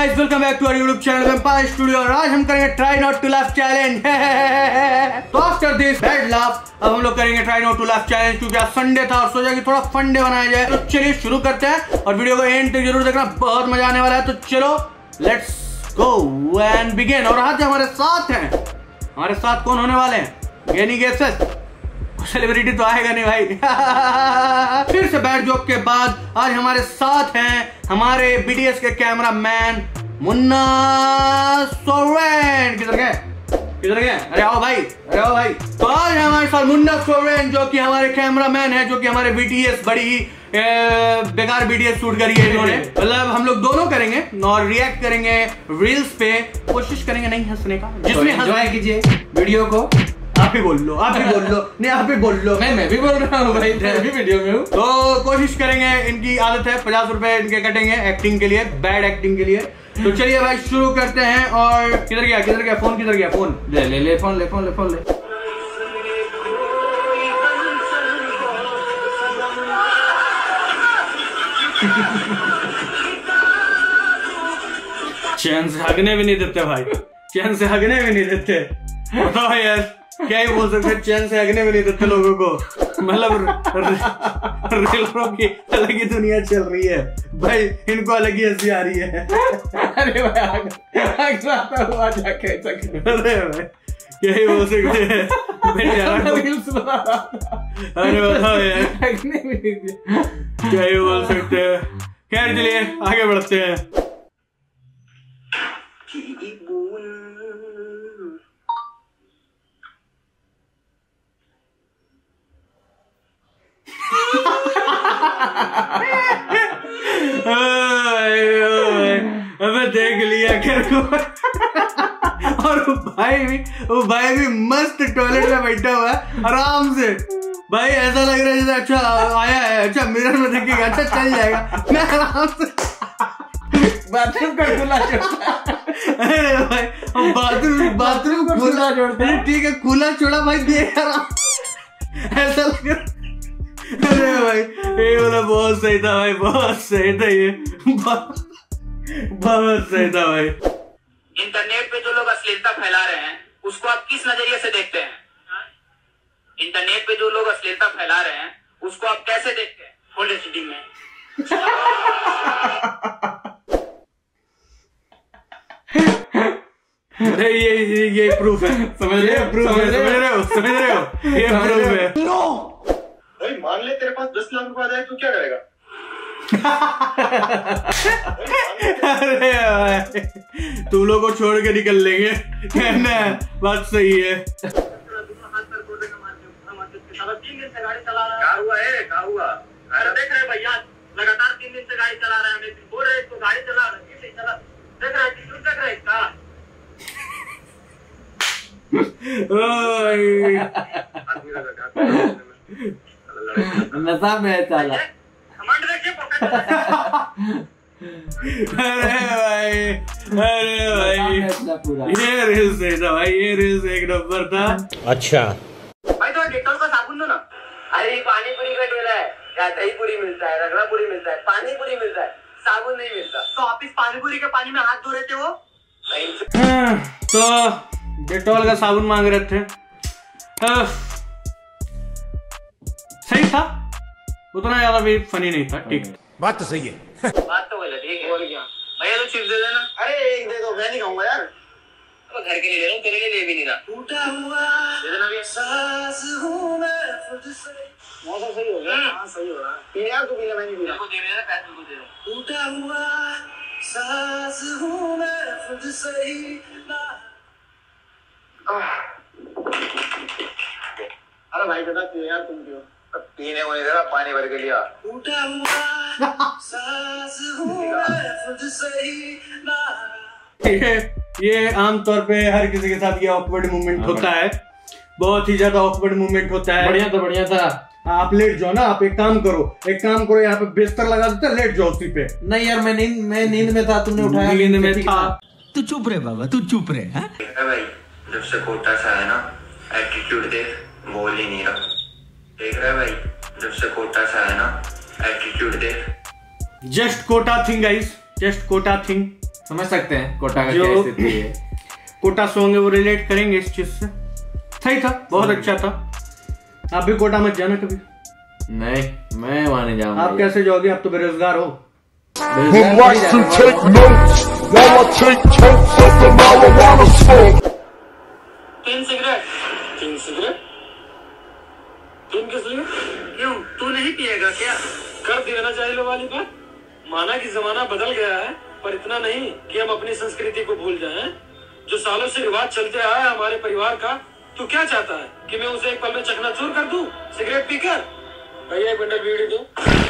Guys, welcome back to our YouTube channel vampire studio. और आज हम करेंगे try not to laugh challenge. तो आफ्टर दिस बैड लाफ अब हम लोग करेंगे try not to laugh challenge, क्योंकि आज संडे था और सोचा कि थोड़ा फन डे बनाया जाए। तो चलिए शुरू करते हैं और वीडियो को एंड तक जरूर देखना, बहुत मजा आने वाला है। तो चलो लेट्स गो एंड बिगिन। और आज हमारे साथ हैं, हमारे साथ कौन होने वाले हैं? Any guesses? सेलिब्रिटी तो आएगा नहीं भाई। फिर से बैड जोक के बाद आज हमारे साथ हैं हमारे बीटीएस के कैमरा मैन मुन्ना सोरेन। किधर गए? अरे आओ भाई, तो आज हमारे साथ मुन्ना सोरेन, जो कि हमारे कैमरा मैन है, जो कि हमारे बीटीएस बड़ी ही बेकार बीटीएस शूट करी है इन्होंने। मतलब हम लोग दोनों करेंगे और रिएक्ट करेंगे रील्स पे, कोशिश करेंगे नहीं हंसने का, जिसमें एंजॉय कीजिए वीडियो को। आप ही बोल लो नहीं, आप ही बोल लो। मैं भी बोल रहा हूँ भाई, मैं भी वीडियो में हूँ। तो कोशिश करेंगे, इनकी आदत है 50 रुपए इनके कटेंगे एक्टिंग के लिए, बैड एक्टिंग के लिए। तो चलिए भाई शुरू करते हैं। और किधर गया फोन? फोन ले फोन ले। चैन से हगने भी नहीं देते भाई, चैन से हगने भी नहीं देते। बताओ यार, क्या ही बोल सकते, चैन से हगने भी नहीं देते लोगों को। मतलब रीलों की अलग ही दुनिया चल रही है भाई, इनको अलग ही हंसी आ रही है। अरे भाई हुआ जाके, अरे भाई क्या ही बोल सकते हैं। अरे बताओ यार, क्या ही बोल सकते हैं। खैर चलिए आगे बढ़ते हैं। अबे देख लिया कर। और वो भाई भी मस्त टॉयलेट में बैठा हुआ है आराम से। भाई ऐसा लग रहा है जैसे अच्छा आया है, अच्छा मिरर में देखेगा, अच्छा चल जाएगा। मैं आराम से बाथरूम का खुला छोड़ा। अरे भाई बाथरूम का खुला छोड़ते हैं, ठीक है खुला छोड़ा भाई, देख ऐसा लग रहा। अरे भाई ये वाला बहुत सही था भाई, बहुत सही था, ये बहुत सही था भाई। इंटरनेट पे जो लोग अश्लीलता फैला रहे हैं उसको आप किस नजरिए से देखते हैं? इंटरनेट पे जो लोग अश्लीलता फैला रहे हैं उसको आप कैसे देखते हैं? फुल एचडी में। अरे ये प्रूफ है, समझ रहे हो? ये प्रूफ है। भाई मान ले तेरे पास 10 लाख रुपए आ जाए तो क्या करेगा? अरे भाई तुम लोग को छोड़ के निकल लेंगे, कहना बात सही है। 3 दिन से गाड़ी चला रहा है। क्या हुआ? अरे देख रहे भैया, लगातार 3 दिन से गाड़ी चला रहा है, बोल रहे इसको गाड़ी चला रहा है, देख रहे इसका नशा में चला। अरे भाई ये रील्स सही था भाई, ये रील्स एक नंबर था। अच्छा भाई तो डेटॉल का साबुन दो ना। अरे पानी पूरी का ठेला है, या दही पूरी मिलता है, रगड़ा पूरी मिलता है, पानी पूरी मिलता है, साबुन नहीं मिलता। तो आप इस पानी पूरी के पानी में हाथ धो रहे थे वो? तो डेटॉल का साबुन मांग रहे थे, सही था, उतना ज्यादा भी फनी नहीं था, ठीक। बात तो सही है। बात तो गलत है, बोल क्या भैया तो चिप्स दे देना। अरे एक दे दो, मैं नहीं खाऊंगा यार। तो घर के लिए ले रहा हूँ, तेरे लिए ले भी नहीं रहा। टूटा हुआ दे देना भैया। सांस हूँ मैं खुद से। मौसम सही हो गया। हाँ सही हो रहा है। पी यार, तू पी ले, मैं नहीं पी रहा। दे मेरा पैसे को दे दो। टूटा हुआ सांस हूँ मैं खुद से ही। अरे भाई बेटा पियो यार, तुम पियो। पीने को नहीं दे रहा, पानी भर के लिया। टूटा हुआ सांस हूँ मैं खुद से ही। ये आमतौर पे हर किसी के साथ ये ऑकवर्ड मूवमेंट होता है, बहुत ही ज्यादा ऑकवर्ड मूवमेंट होता है। बढ़िया था। आप लेट जाओ ना, आप एक काम करो, यहाँ पे बिस्तर लगा देते, लेट जाओ उसी पे। नहीं यार मैं नींद में था, तुमने उठाया। नींद में था। तू चुप रहे बाबा, तू चुप रहे। भाई जब से कोटा सा है ना, एटीट्यूड देख, बोल ही नहीं रहा। देख रहा है भाई, जब से कोटा सा है ना, एटीट्यूड देख। जस्ट कोटा थिंग गाइस, जस्ट कोटा थिंग। समझ सकते हैं कोटा का जो क्या स्थिति है। कोटा सॉन्ग है वो रिलेट करेंगे इस चीज से। सही था, बहुत अच्छा था। आप भी कोटा मत जाना कभी। नहीं, मैं वहां नहीं जाऊंगा। आप कैसे जाओगे, आप तो बेरोजगार हो। तीन सिगरेट तीन किस लिए? क्यों, तू नहीं पिएगा क्या? कर देना चाहिए लो वाली बात। माना कि जमाना बदल गया है, पर इतना नहीं कि हम अपनी संस्कृति को भूल जाएं। जो सालों से रिवाज चलते आया है हमारे परिवार का, तू क्या चाहता है कि मैं उसे एक पल में चकनाचूर कर दूं सिगरेट पीकर? भैया एक बंडल बीड़ी दो।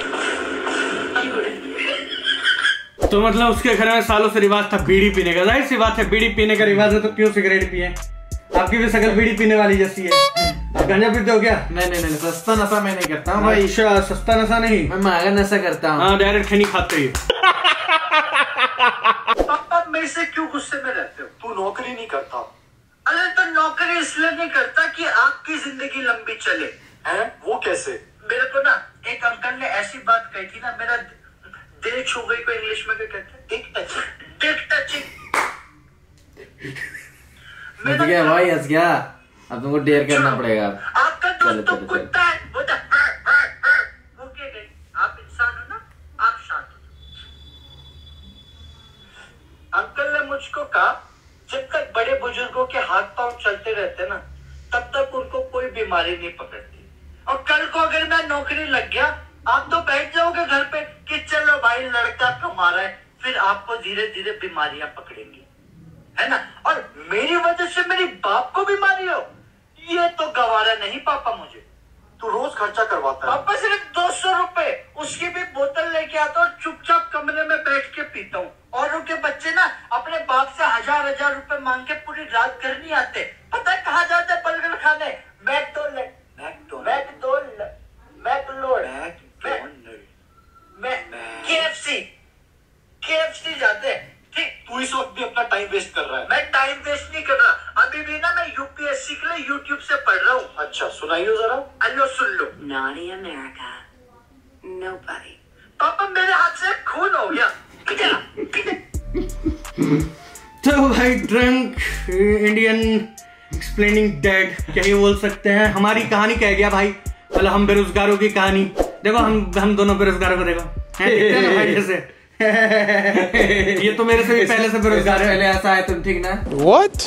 तो मतलब उसके घर में सालों से रिवाज था बीड़ी पीने का। जाहिर सी बात है, बीड़ी पीने का रिवाज है तो क्यों सिगरेट पिए। आपकी भी शक्ल बीड़ी पीने वाली जैसी है। आप गांजा पीते हो क्या? नहीं, सस्ता नशा मैं नहीं करता हूँ भाई। अच्छा, सस्ता नशा नहीं, मैं महंगा नशा करता हूँ। हाँ, डायरेक्ट खैनी खाते ही। पापा मेरे से क्यों गुस्से में रहते हो? तू नौकरी नहीं करता। अरे तो नौकरी इसलिए नहीं करता कि आपकी जिंदगी लंबी चले। है वो कैसे? मेरे को ना एक अंकल ने ऐसी बात कही थी ना, मेरा दिल छू गई। को इंग्लिश में क्या कहते हैं? Tick touching. हंस गया भाई, हंस गया। अब तुमको डेयर करना पड़ेगा। आपका दोस्त तो कुत्ता है, वो तो ओके गई। आप इंसान हो ना, आप शांत हो। अंकल ने मुझको कहा जब तक बड़े बुजुर्गों के हाथ पांव चलते रहते ना, तब तक उनको कोई बीमारी नहीं पकड़ती। और कल को अगर मैं नौकरी लग गया, आप तो बैठ जाओगे घर पे कि चलो भाई लड़का कमा रहा है, फिर आपको धीरे धीरे बीमारियां पकड़ेंगी, है ना? और मेरी वजह से मेरी बाप को बीमारी हो, ये तो गवारा नहीं पापा मुझे। तू रोज खर्चा करवाता है। पापा सिर्फ 200 रुपए, उसकी भी बोतल लेके आता हूँ, चुपचाप कमरे में बैठ के पीता हूँ। और उनके बच्चे ना अपने बाप से हजार रुपए मांग के पूरी रात घर नहीं आते। पता है कहाँ जाते हैं बर्गर खाने? KFC जाते हैं। ठीक, तू इस वक्त भी अपना टाइम वेस्ट कर रहा है। मैं टाइम वेस्ट नहीं कर रहा। अभी भी ना मैं UPSC के लिए YouTube से पढ़ रहा हूँ। अच्छा सुनाइयो जरा। अल्लो सुन लो। Naughty America. Nobody. पापा मेरे हाथ से खून हो गया। तो भाई ड्रंक इंडियन एक्सप्लेनिंग डैड क्या ही बोल सकते हैं। हमारी कहानी कह गया भाई, मतलब हम बेरोजगारों की कहानी। देखो हम दोनों बेरोजगारों को देखो भाई जैसे ये तो मेरे से भी पहले से बेरोजगार है। पहले ऐसा है तुम, ठीक ना? What?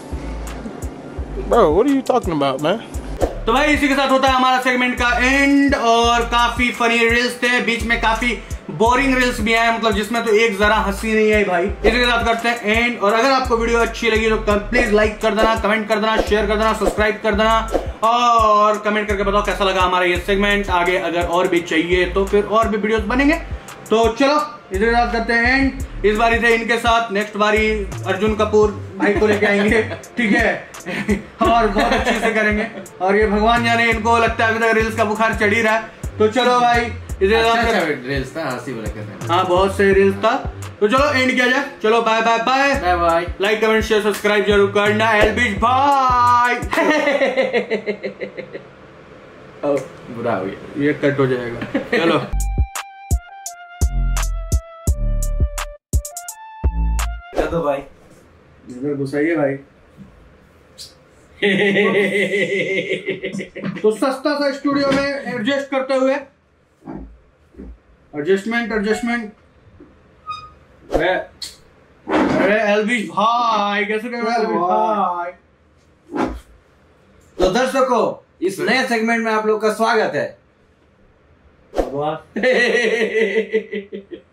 Bro, what are you talking about, man? तो भाई इसी के साथ होता है हमारा सेगमेंट का एंड। और काफी फनी रील्स थे, बीच में काफी बोरिंग रील्स भी आए, मतलब जिसमें तो एक जरा हंसी नहीं आई भाई। इसी के साथ करते हैं एंड। और अगर आपको वीडियो अच्छी लगी तो प्लीज लाइक कर देना, कमेंट कर देना, शेयर कर देना, सब्सक्राइब कर देना और कमेंट करके बताओ कैसा लगा हमारा ये सेगमेंट। आगे अगर और भी चाहिए तो फिर और भी वीडियोस बनेंगे। तो चलो इसी के साथ करते हैं एंड। इस बारी थे इनके साथ, नेक्स्ट बारी अर्जुन कपूर भाई को लेके आएंगे, ठीक है? और बहुत अच्छे से करेंगे। और ये भगवान जाने, इनको लगता है अभी तक रील्स का बुखार चढ़ ही रहा है। तो चलो भाई अच्छा रील्स था, हंसी वाला कर रहे हैं। हाँ बहुत सही रील्स था। तो चलो एंड किया जाए। चलो bye bye bye bye bye. Like comment share subscribe जरूर करना। एलबीज भाई बुरा हो गया, ये कट हो जाएगा। चलो तो भाई इधर घुसाइए भाई। तो सस्ता सा स्टूडियो में एडजस्ट करते हुए एडजस्टमेंट अरे एलबीज भाई कैसे कर रहे हो एलबीज भाई? तो दर्शकों इस नए सेगमेंट में आप लोग का स्वागत है।